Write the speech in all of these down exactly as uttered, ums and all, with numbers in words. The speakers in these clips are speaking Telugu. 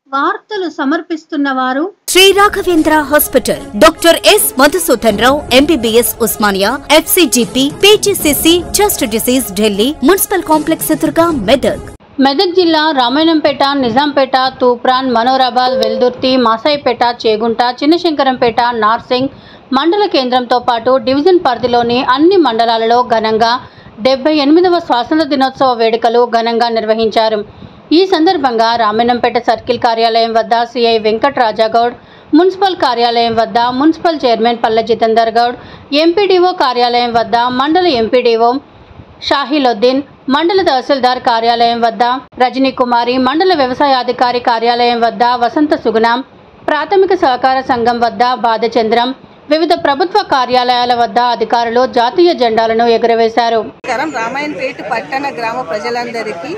వార్తలు సమర్పిస్తున్న వారు Shri Raghavendra hospital, doctor S Madhusudan Rao MBBS Osmania, FCGP, PGCC, chest disease, Delhi municipal complex ఎదురుగా మెదక్. మెదక్ జిల్లా రామాయణంపేట, నిజాంపేట, తూప్రాన్, మనోరాబాద్, వెల్దుర్తి, మాసాయిపేట, చేగుంట, చిన్నశంకరంపేట, నార్సింగ్ మండల కేంద్రంతో పాటు డివిజన్ పరిధిలోని అన్ని మండలాలలో ఘనంగా డెబ్బై ఎనిమిదవ స్వాతంత్ర దినోత్సవ వేడుకలు ఘనంగా నిర్వహించారు. ఈ సందర్భంగా రామాయణంపేట సర్కిల్ కార్యాలయం వద్ద సిఐ వెంకట్ రాజాగౌడ్, మున్సిపల్ కార్యాలయం వద్ద మున్సిపల్ చైర్మన్ పల్లె జితేందర్ గౌడ్, ఎంపీడీఓ కార్యాలయం వద్ద మండల ఎంపీడీఓ షాహిలుద్దీన్, మండల తహసీల్దార్ కార్యాలయం వద్ద రజనీ కుమారి, మండల వ్యవసాయాధికారి కార్యాలయం వద్ద వసంత సుగుణ, ప్రాథమిక సహకార సంఘం వద్ద బాధచంద్రం, వివిధ ప్రభుత్వ కార్యాలయాల వద్ద అధికారులు జాతీయ జెండాలను ఎగురవేశారు. రామాయణపేట పట్టణ గ్రామ ప్రజలందరికీ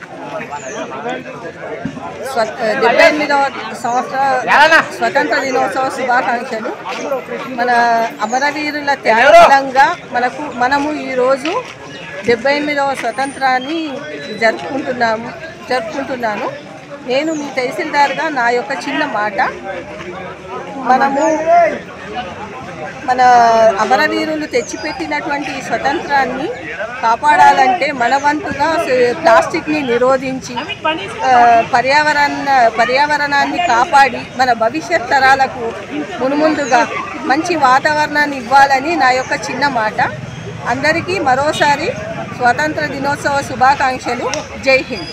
డెబ్బై ఎనిమిదవ సంవత్సర స్వతంత్ర దినోత్సవ శుభాకాంక్షలు. మన అమరవీరుల త్యాగంగా మనకు మనము ఈరోజు డెబ్బై ఎనిమిదవ స్వతంత్రాన్ని జరుపుకుంటున్నాము జరుపుకుంటున్నాను నేను మీ తహసీల్దార్గా నా యొక్క చిన్న మాట, మనము మన అమరవీరులు తెచ్చిపెట్టినటువంటి స్వతంత్రాన్ని కాపాడాలంటే మన వంతుగా ప్లాస్టిక్ని నిరోధించి పర్యావరణ పర్యావరణాన్ని కాపాడి మన భవిష్యత్ తరాలకు మునుముందుగా మంచి వాతావరణాన్ని ఇవ్వాలని నా యొక్క చిన్న మాట. అందరికీ మరోసారి స్వాతంత్ర దినోత్సవ శుభాకాంక్షలు. జై హింద్.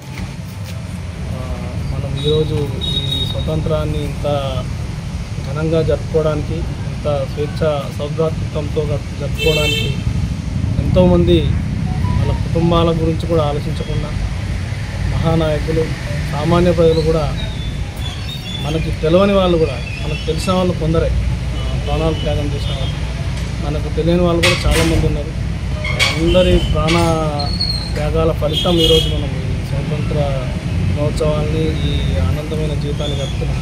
మనం ఈరోజు ఈ స్వతంత్రాన్ని ఇంత ఘనంగా జరుపుకోవడానికి, ఇంత స్వేచ్ఛ సౌభ్రాతృత్వంతో జరుపుకోవడానికి ఎంతోమంది వాళ్ళ కుటుంబాల గురించి కూడా ఆలోచించకుండా మహానాయకులు, సామాన్య ప్రజలు కూడా, మనకి తెలియని వాళ్ళు కూడా, మనకు తెలిసిన వాళ్ళు కొందరే ప్రాణాలు త్యాగం చేసిన వాళ్ళు, మనకు తెలియని వాళ్ళు కూడా చాలామంది ఉన్నారు. అందరి ప్రాణ త్యాగాల ఫలితం ఈరోజు మనం ఈ స్వాతంత్ర దినోత్సవాన్ని, ఈ ఆనందమైన జీవితాన్ని జరుపుతున్నాం.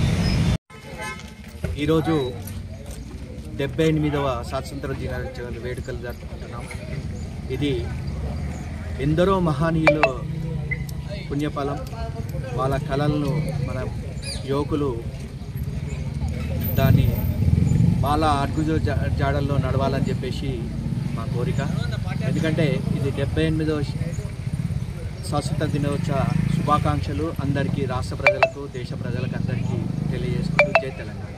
ఈరోజు డెబ్బై ఎనిమిదవ స్వాతంత్ర దినోత్సవ వేడుకలు జరుపుకుంటున్నాం. ఇది ఎందరో మహనీయులు పుణ్యఫలం. వాళ్ళ కళలను మన యువకులు దాన్ని వాళ్ళ అడుగు జాడల్లో నడవాలని చెప్పేసి మా కోరిక. ఎందుకంటే ఇది డెబ్బై ఎనిమిదవ స్వాతంత్ర దినోత్సవ శుభాకాంక్షలు అందరికీ, రాష్ట్ర ప్రజలకు, దేశ ప్రజలకు అందరికీ తెలియజేసుకుంటూ జై తెలంగాణ.